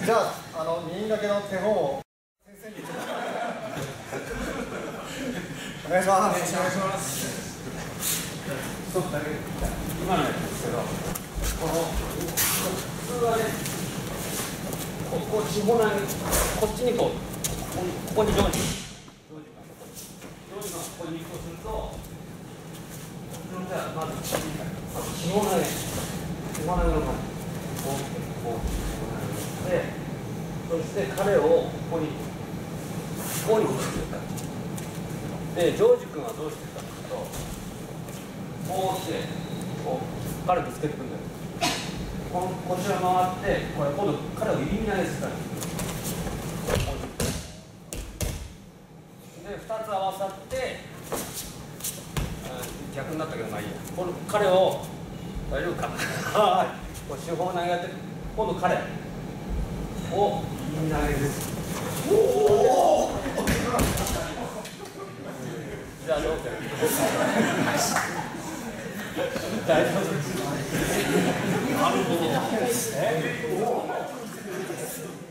じゃあ、右掛けの手本を先生にお願いします。お願いします。ちょっとだけ今のやつですけど、この普通はね、こう四方投げ、こっちにここにジョージがここに行くとすると、じゃあまず四方投げ、四方投げの感じ、こうで、そして彼をここに持ってくるか。で、ジョージ君はどうしてるかというと、こうして、こう彼ぶつけてくるんだよ。こちら回って、これ今度彼を入り身投げするから。で、2つ合わさって、逆になったけど、まあいいや。この彼を、大丈夫かな。はい。こう四方投げやって、今度彼を入り身投げです。おお。じゃあどうぞ。大丈夫です。なるほど。